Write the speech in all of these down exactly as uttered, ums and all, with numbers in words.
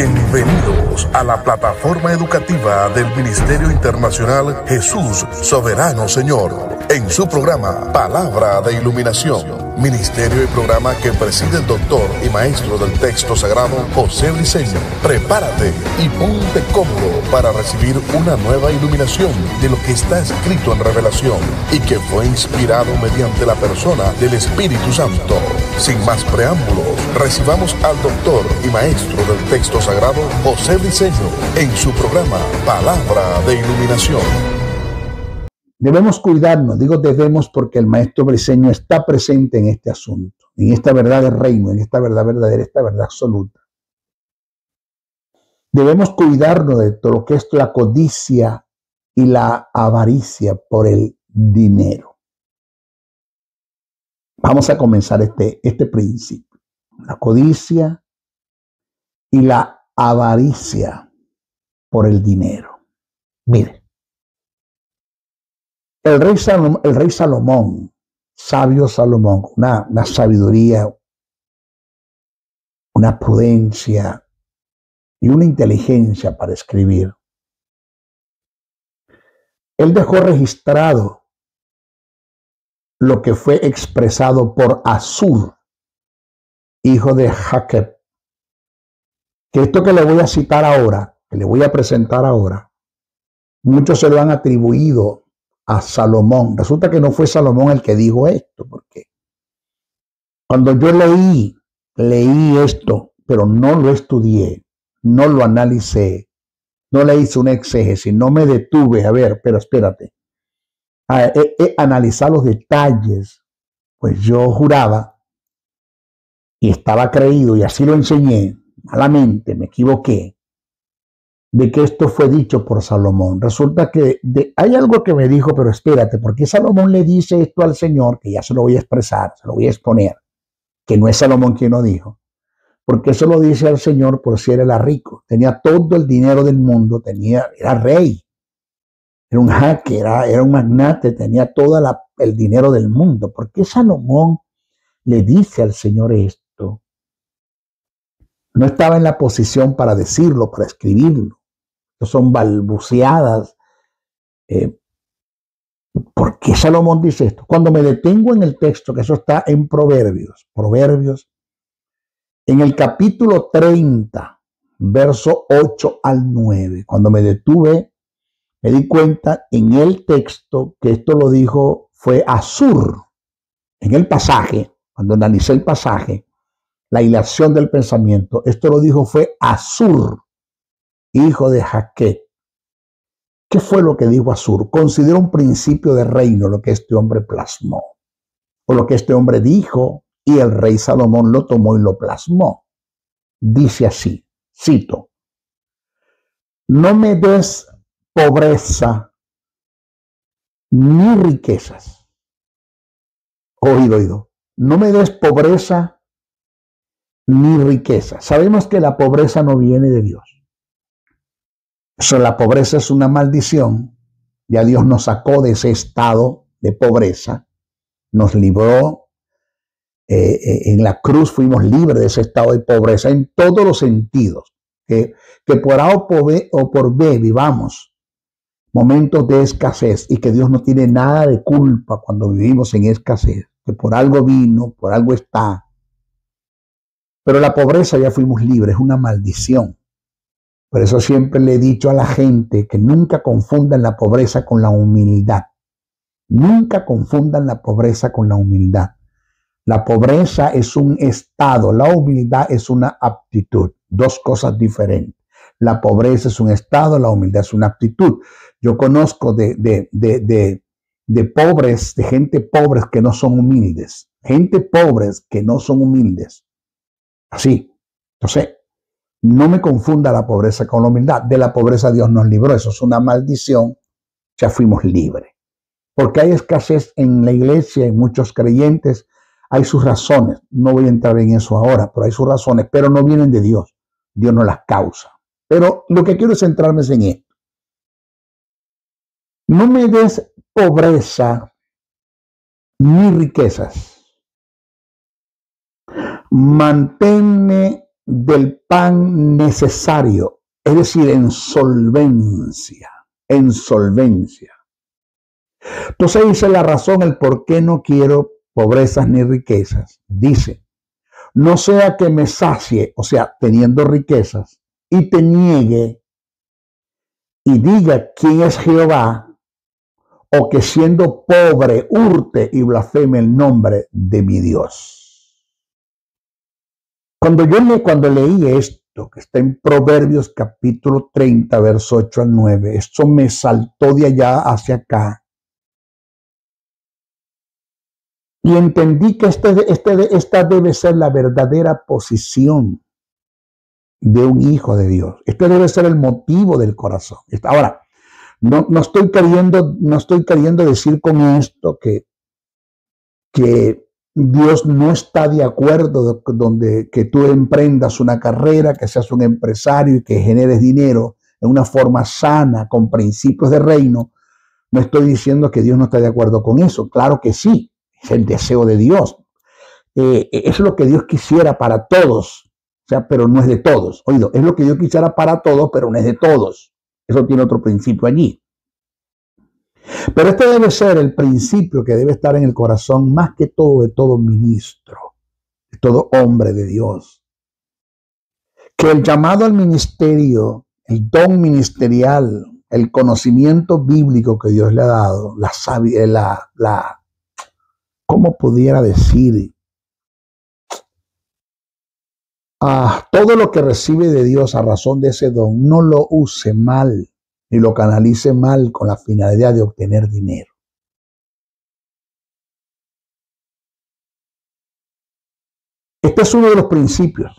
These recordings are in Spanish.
Bienvenidos a la plataforma educativa del Ministerio Internacional Jesús Soberano Señor, en su programa Palabra de Iluminación, ministerio y programa que preside el doctor y maestro del texto sagrado José Briceño. Prepárate y ponte cómodo para recibir una nueva iluminación de lo que está escrito en Revelación y que fue inspirado mediante la persona del Espíritu Santo. Sin más preámbulos, recibamos al doctor y maestro del texto sagrado José Briceño en su programa Palabra de Iluminación. Debemos cuidarnos, digo debemos porque el maestro Briceño está presente en este asunto, en esta verdad del reino, en esta verdad verdadera, esta verdad absoluta. Debemos cuidarnos de todo lo que es la codicia y la avaricia por el dinero. Vamos a comenzar este, este principio. La codicia y la avaricia por el dinero. Mire, el rey Salomón, el rey Salomón sabio Salomón, una, una sabiduría, una prudencia y una inteligencia para escribir. Él dejó registrado lo que fue expresado por Asur, hijo de Jaqueb. Que esto que le voy a citar ahora, que le voy a presentar ahora, muchos se lo han atribuido a Salomón. Resulta que no fue Salomón el que dijo esto, porque cuando yo leí, leí esto, pero no lo estudié, no lo analicé, no le hice una exégesis, no me detuve a ver, pero espérate, a, a, a analizar los detalles, pues yo juraba y estaba creído, y así lo enseñé, malamente, me equivoqué, de que esto fue dicho por Salomón. Resulta que de, hay algo que me dijo, pero espérate, porque Salomón le dice esto al Señor, que ya se lo voy a expresar, se lo voy a exponer, que no es Salomón quien lo dijo, porque eso lo dice al Señor por si él era rico, tenía todo el dinero del mundo, tenía, era rey, era un jaque, era, era un magnate, tenía todo la, el dinero del mundo. ¿Por qué Salomón le dice al Señor esto? No estaba en la posición para decirlo, para escribirlo. Son balbuceadas. Eh, ¿Por qué Salomón dice esto? Cuando me detengo en el texto, que eso está en Proverbios, Proverbios, en el capítulo treinta, verso ocho al nueve, cuando me detuve, me di cuenta en el texto que esto lo dijo, fue Asur, en el pasaje, cuando analicé el pasaje, la hilación del pensamiento, esto lo dijo fue Asur, hijo de Jaqueb. ¿Qué fue lo que dijo Asur? Considera un principio de reino lo que este hombre plasmó, o lo que este hombre dijo, y el rey Salomón lo tomó y lo plasmó. Dice así, cito: no me des pobreza ni riquezas. Oído, oído. No me des pobreza ni riqueza. Sabemos que la pobreza no viene de Dios. Eso, la pobreza es una maldición. Ya Dios nos sacó de ese estado de pobreza, nos libró. Eh, eh, en la cruz fuimos libres de ese estado de pobreza en todos los sentidos. Que, que por A o por B, o por B vivamos momentos de escasez y que Dios no tiene nada de culpa cuando vivimos en escasez, que por algo vino, por algo está. Pero la pobreza ya fuimos libres, es una maldición. Por eso siempre le he dicho a la gente que nunca confundan la pobreza con la humildad. Nunca confundan la pobreza con la humildad. La pobreza es un estado, la humildad es una aptitud, dos cosas diferentes. La pobreza es un estado, la humildad es una aptitud. Yo conozco de, de, de, de, de pobres, de gente pobres que no son humildes, gente pobres que no son humildes. Así. Entonces, no me confunda la pobreza con la humildad. De la pobreza Dios nos libró, eso es una maldición, ya fuimos libres. Porque hay escasez en la iglesia, en muchos creyentes, hay sus razones. No voy a entrar en eso ahora, pero hay sus razones, pero no vienen de Dios. Dios no las causa. Pero lo que quiero es centrarme en esto. No me des pobreza ni riquezas. Manténme del pan necesario, es decir, en solvencia, en solvencia. Entonces dice la razón, el por qué no quiero pobrezas ni riquezas. Dice, no sea que me sacie, o sea, teniendo riquezas, y te niegue y diga quién es Jehová, o que siendo pobre hurte y blasfeme el nombre de mi Dios. Cuando yo le, cuando leí esto, que está en Proverbios capítulo treinta, verso ocho al nueve, esto me saltó de allá hacia acá. Y entendí que este, este, esta debe ser la verdadera posición de un hijo de Dios. Este debe ser el motivo del corazón. Ahora, no, no, estoy, queriendo, no estoy queriendo decir con esto que, que Dios no está de acuerdo de, donde que tú emprendas una carrera, que seas un empresario y que generes dinero en una forma sana, con principios de reino. No estoy diciendo que Dios no está de acuerdo con eso. Claro que sí. Es el deseo de Dios. Eh, es lo que Dios quisiera para todos, o sea, pero no es de todos. Oído, es lo que Dios quisiera para todos, pero no es de todos. Eso tiene otro principio allí. Pero este debe ser el principio que debe estar en el corazón más que todo de todo ministro, de todo hombre de Dios. Que el llamado al ministerio, el don ministerial, el conocimiento bíblico que Dios le ha dado, la sabia, la, la ¿cómo pudiera decir? Ah, todo lo que recibe de Dios a razón de ese don, no lo use mal, ni lo canalice mal con la finalidad de obtener dinero. Este es uno de los principios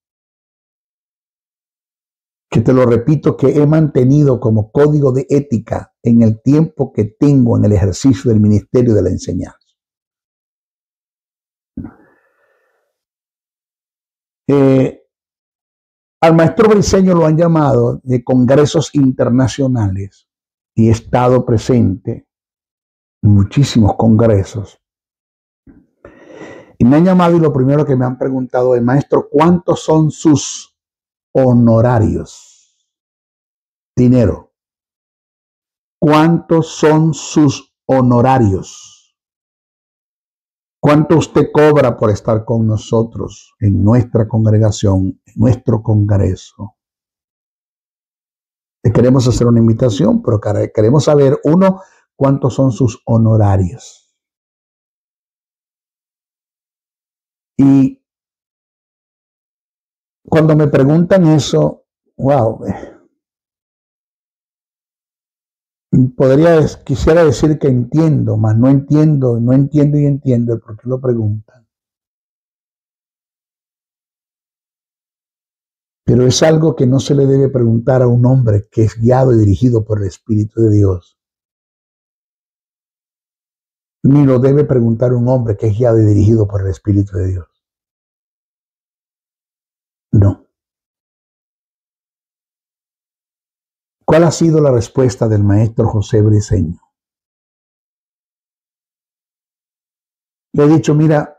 que te lo repito que he mantenido como código de ética en el tiempo que tengo en el ejercicio del ministerio de la enseñanza. Eh, al maestro Briceño lo han llamado de congresos internacionales y he estado presente en muchísimos congresos. Y me han llamado y lo primero que me han preguntado es, maestro, ¿cuántos son sus honorarios? Dinero. ¿Cuántos son sus honorarios? ¿Cuánto usted cobra por estar con nosotros en nuestra congregación, en nuestro congreso? Le queremos hacer una invitación, pero queremos saber, uno, cuántos son sus honorarios. Y cuando me preguntan eso, wow, podría, quisiera decir que entiendo, mas no entiendo, no entiendo y entiendo el por qué lo preguntan. Pero es algo que no se le debe preguntar a un hombre que es guiado y dirigido por el Espíritu de Dios. Ni lo debe preguntar un hombre que es guiado y dirigido por el Espíritu de Dios. No. ¿Cuál ha sido la respuesta del maestro José Briceño? Le he dicho, mira,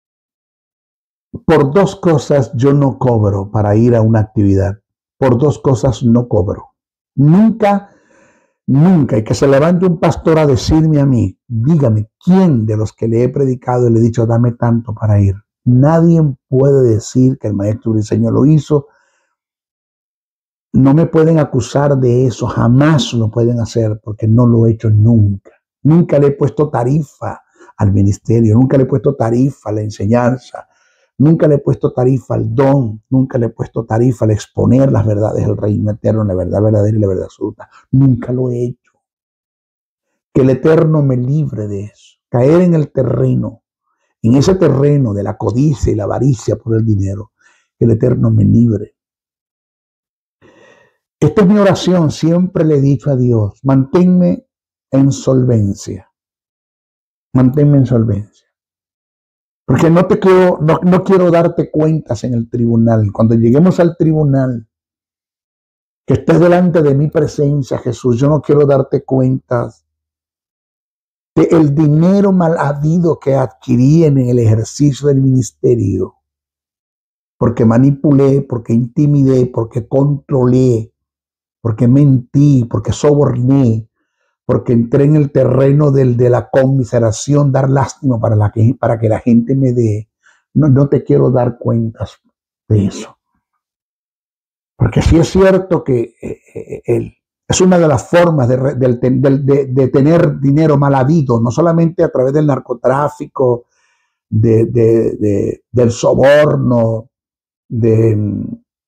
por dos cosas yo no cobro para ir a una actividad. Por dos cosas no cobro. Nunca, nunca, y que se levante un pastor a decirme a mí, dígame, ¿quién de los que le he predicado y le he dicho, dame tanto para ir? Nadie puede decir que el maestro Briceño lo hizo. No me pueden acusar de eso, jamás lo pueden hacer porque no lo he hecho nunca. Nunca le he puesto tarifa al ministerio, nunca le he puesto tarifa a la enseñanza, nunca le he puesto tarifa al don, nunca le he puesto tarifa al exponer las verdades del reino eterno, la verdad verdadera y la verdad absoluta. Nunca lo he hecho. Que el Eterno me libre de eso. Caer en el terreno, en ese terreno de la codicia y la avaricia por el dinero, que el Eterno me libre. Esta es mi oración, siempre le he dicho a Dios, manténme en solvencia, manténme en solvencia, porque no te quiero, no, no quiero darte cuentas en el tribunal. Cuando lleguemos al tribunal, que estés delante de mi presencia, Jesús, yo no quiero darte cuentas de el dinero mal habido que adquirí en el ejercicio del ministerio. porque manipulé, porque intimidé, porque controlé, porque mentí, porque soborné, porque entré en el terreno del, de la conmiseración, dar lástima para, la que, para que la gente me dé. No, no te quiero dar cuentas de eso. Porque sí es cierto que eh, el, es una de las formas de, de, de, de, de tener dinero mal habido, no solamente a través del narcotráfico, de, de, de, del soborno, de...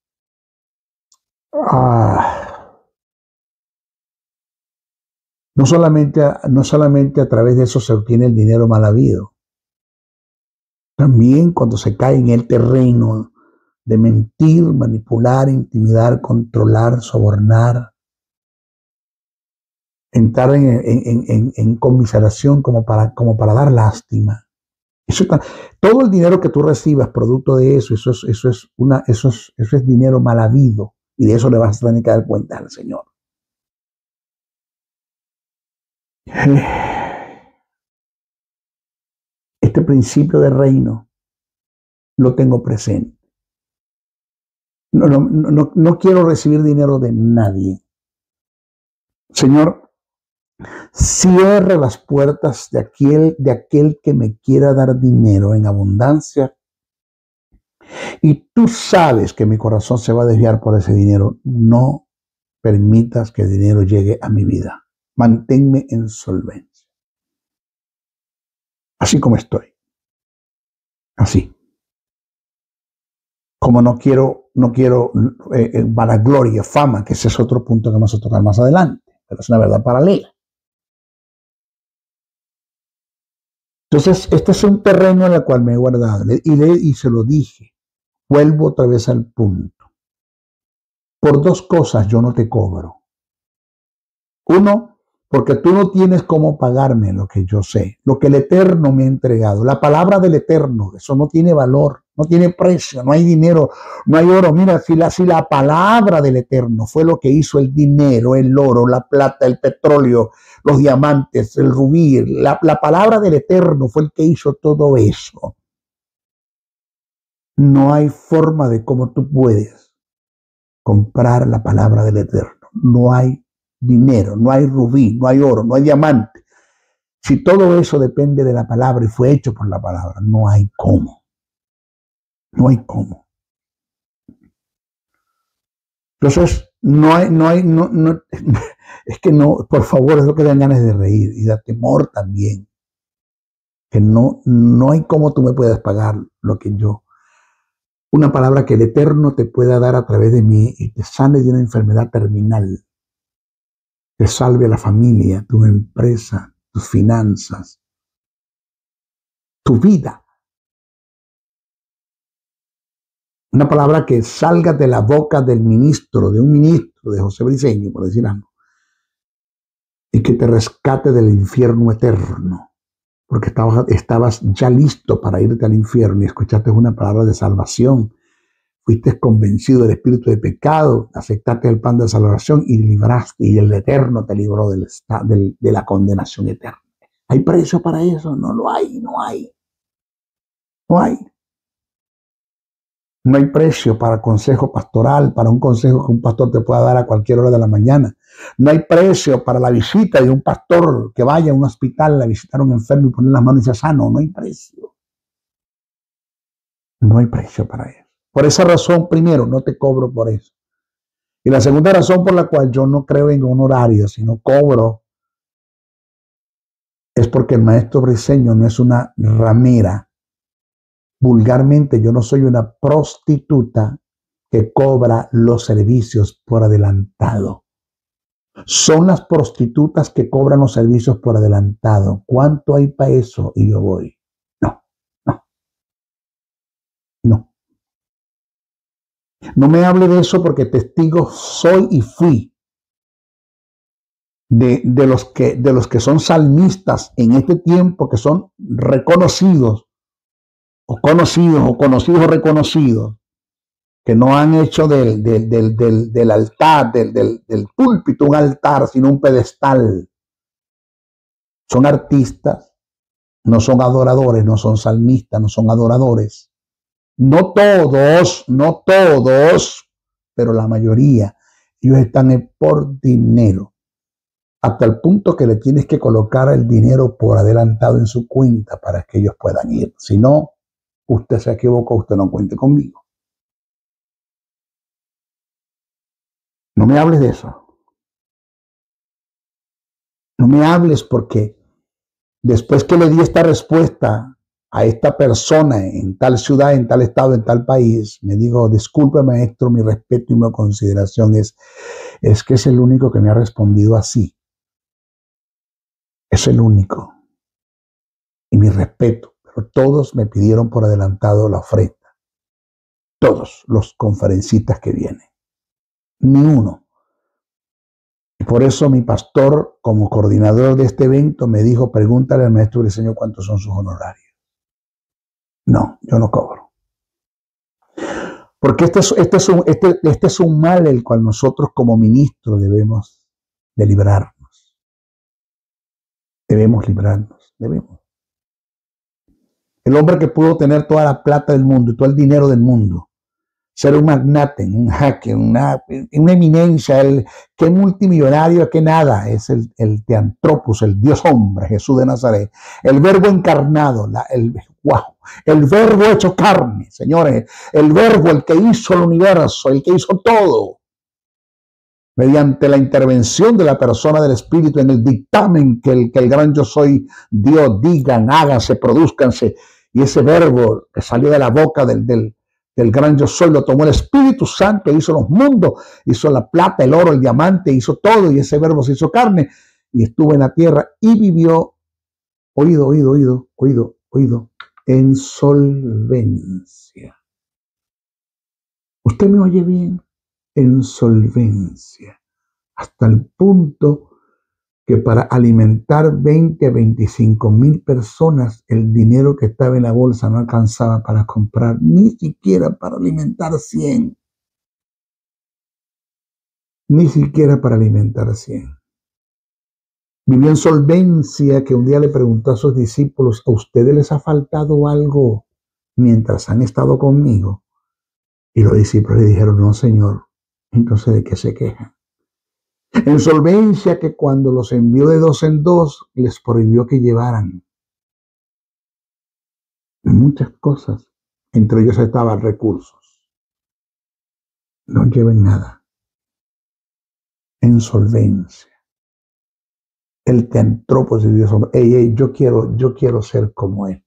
Ah, no, solamente, no solamente a través de eso se obtiene el dinero mal habido, también cuando se cae en el terreno de mentir, manipular, intimidar, controlar, sobornar, entrar en, en, en, en conmiseración como para, como para dar lástima. Eso está, todo el dinero que tú recibas producto de eso, eso es, eso es, una, eso es, eso es dinero mal habido, y de eso le vas a tener que dar cuenta al Señor. Este principio de reino lo tengo presente. No, no, no, no quiero recibir dinero de nadie. Señor, cierre las puertas de aquel, de aquel que me quiera dar dinero en abundancia. Y tú sabes que mi corazón se va a desviar por ese dinero. No permitas que el dinero llegue a mi vida. Manténme en solvencia. Así como estoy. Así. Como no quiero, no quiero eh, vanagloria, fama, que ese es otro punto que vamos a tocar más adelante. Pero es una verdad paralela. Entonces, este es un terreno en el cual me he guardado. Y, le, y se lo dije. Vuelvo otra vez al punto. Por dos cosas yo no te cobro. Uno, porque tú no tienes cómo pagarme lo que yo sé, lo que el Eterno me ha entregado. La palabra del Eterno, eso no tiene valor, no tiene precio, no hay dinero, no hay oro. Mira, si la, si la palabra del Eterno fue lo que hizo el dinero, el oro, la plata, el petróleo, los diamantes, el rubí, la, la palabra del Eterno fue el que hizo todo eso. No hay forma de cómo tú puedes comprar la palabra del Eterno. No hay dinero, no hay rubí, no hay oro, no hay diamante. Si todo eso depende de la palabra y fue hecho por la palabra, no hay cómo. No hay cómo. Entonces, no hay, no hay, no, no, es que no, por favor, es lo que dan ganas de reír y da temor también. Que no, no hay cómo tú me puedas pagar lo que yo. Una palabra que el Eterno te pueda dar a través de mí y te sane de una enfermedad terminal. Que salve a la familia, tu empresa, tus finanzas, tu vida. Una palabra que salga de la boca del ministro, de un ministro, de José Briceño, por decir algo, y que te rescate del infierno eterno, porque estabas, estabas ya listo para irte al infierno y escuchaste una palabra de salvación. Fuiste convencido del espíritu de pecado, aceptaste el pan de salvación y libraste, y el Eterno te libró del, del, de la condenación eterna. ¿Hay precio para eso? No lo hay, no hay. No hay. No hay precio para consejo pastoral, para un consejo que un pastor te pueda dar a cualquier hora de la mañana. No hay precio para la visita de un pastor que vaya a un hospital a visitar a un enfermo y poner las manos y sea sano. No hay precio. No hay precio para eso. Por esa razón, primero, no te cobro por eso. Y la segunda razón por la cual yo no creo en un horario, sino cobro, es porque el maestro Briceño no es una ramera. Vulgarmente, yo no soy una prostituta que cobra los servicios por adelantado. Son las prostitutas que cobran los servicios por adelantado. ¿Cuánto hay para eso? Y yo voy. No, no, no. No me hable de eso porque testigo soy y fui de, de, los que, de los que son salmistas en este tiempo, que son reconocidos, o conocidos, o conocidos o reconocidos, que no han hecho del, del, del, del, del altar, del, del, del púlpito un altar, sino un pedestal. Son artistas, no son adoradores, no son salmistas, no son adoradores. No todos, no todos, pero la mayoría. Ellos están por dinero. Hasta el punto que le tienes que colocar el dinero por adelantado en su cuenta para que ellos puedan ir. Si no, usted se equivocó, usted no cuente conmigo. No me hables de eso. No me hables porque después que le di esta respuesta a esta persona en tal ciudad, en tal estado, en tal país, me dijo, disculpe maestro, mi respeto y mi consideración es, es que es el único que me ha respondido así. Es el único. Y mi respeto, pero todos me pidieron por adelantado la ofrenda. Todos los conferencistas que vienen. Ni uno. Y por eso mi pastor, como coordinador de este evento, me dijo, pregúntale al maestro Briceño cuántos son sus honorarios. No, yo no cobro. Porque este es, este, es un, este, este es un mal el cual nosotros como ministros debemos de librarnos. Debemos librarnos, debemos. El hombre que pudo tener toda la plata del mundo y todo el dinero del mundo, ser un magnate, un jaque, una, una eminencia, el que multimillonario, que nada, es el, el teantropos, el Dios hombre, Jesús de Nazaret, el verbo encarnado, la, el, wow, el verbo hecho carne, señores, el verbo, el que hizo el universo, el que hizo todo, mediante la intervención de la persona del Espíritu en el dictamen que el, que el gran yo soy, Dios, digan, háganse, produzcanse, y ese verbo que salió de la boca del, del del gran yo soy, lo tomó el Espíritu Santo, hizo los mundos, hizo la plata, el oro, el diamante, hizo todo, y ese verbo se hizo carne, y estuvo en la tierra, y vivió, oído, oído, oído, oído, oído, en solvencia. ¿Usted me oye bien? En solvencia. Hasta el punto que para alimentar veinte a veinticinco mil personas, el dinero que estaba en la bolsa no alcanzaba para comprar, ni siquiera para alimentar cien. Ni siquiera para alimentar cien. Vivió en solvencia, que un día le preguntó a sus discípulos, ¿a ustedes les ha faltado algo mientras han estado conmigo? Y los discípulos le dijeron, no, Señor. Entonces, ¿de qué se quejan? En solvencia, que cuando los envió de dos en dos, les prohibió que llevaran muchas cosas. Entre ellos estaban recursos. No lleven nada. En solvencia. El teantropos de Dios. Ey, ey, yo quiero, yo quiero ser como él.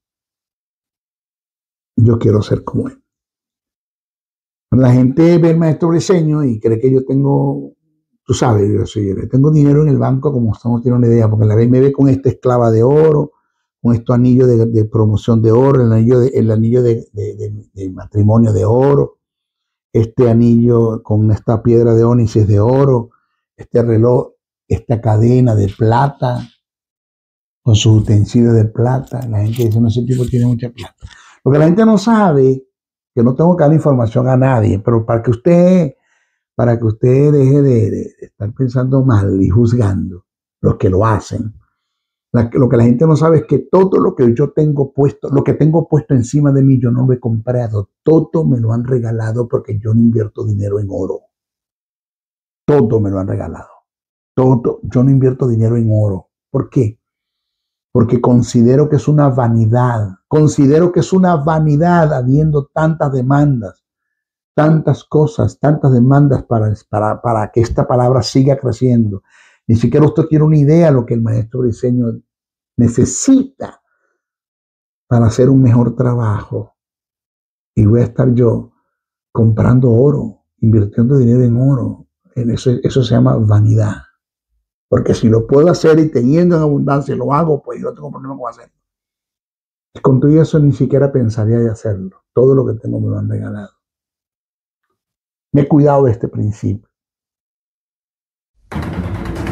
Yo quiero ser como él. La gente ve al maestro Briceño y cree que yo tengo... Tú sabes, yo soy, tengo dinero en el banco, como usted no tiene una idea, porque la vez me ve con esta esclava de oro, con estos anillos de, de promoción de oro, el anillo, de, el anillo de, de, de, de matrimonio de oro, este anillo con esta piedra de ónices de oro, este reloj, esta cadena de plata, con sus utensilios de plata. La gente dice, no, ese tipo tiene mucha plata. Lo que la gente no sabe, que no tengo que dar información a nadie, pero para que usted... para que usted deje de, de, de estar pensando mal y juzgando los que lo hacen. La, lo que la gente no sabe es que todo lo que yo tengo puesto, lo que tengo puesto encima de mí, yo no lo he comprado. Todo me lo han regalado porque yo no invierto dinero en oro. Todo me lo han regalado. Todo. Yo no invierto dinero en oro. ¿Por qué? Porque considero que es una vanidad. Considero que es una vanidad habiendo tantas demandas. Tantas cosas, tantas demandas para, para, para que esta palabra siga creciendo. Ni siquiera usted tiene una idea de lo que el maestro Briceño necesita para hacer un mejor trabajo. Y voy a estar yo comprando oro, invirtiendo dinero en oro. En eso, eso se llama vanidad. Porque si lo puedo hacer y teniendo en abundancia lo hago, pues yo no tengo problema con hacerlo. Y con todo eso ni siquiera pensaría de hacerlo. Todo lo que tengo me lo han regalado. Me he cuidado de este principio.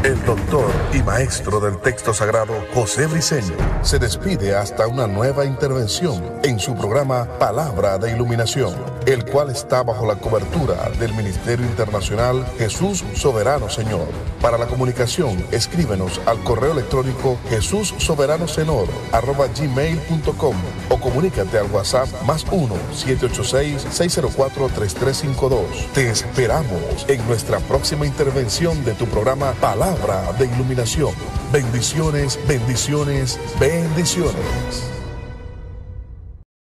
El doctor y maestro del texto sagrado José Briceño se despide hasta una nueva intervención en su programa Palabra de Iluminación, el cual está bajo la cobertura del Ministerio Internacional Jesús Soberano Señor. Para la comunicación, escríbenos al correo electrónico jesús soberano senor arroba gmail punto com o comunícate al WhatsApp más uno siete ocho seis, seis cero cuatro, tres tres cinco dos. Te esperamos en nuestra próxima intervención de tu programa Palabra de Iluminación. Bendiciones, bendiciones, bendiciones.